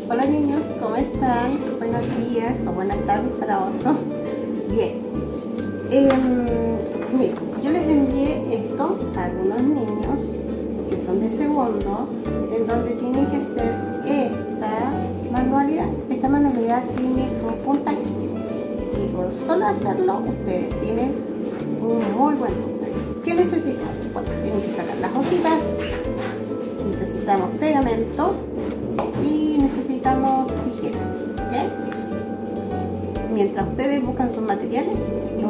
Hola niños, ¿cómo están? Buenos días o buenas tardes para otros. Bien, miren, yo les envié esto a algunos niños que son de segundo, en donde tienen que hacer esta manualidad. Esta manualidad tiene un puntaje y por solo hacerlo ustedes tienen un muy buen puntaje. ¿Qué necesitan? Bueno, tienen que sacar las hojitas, necesitamos pegamento y necesitamos tijeras, ¿ok? Mientras ustedes buscan sus materiales y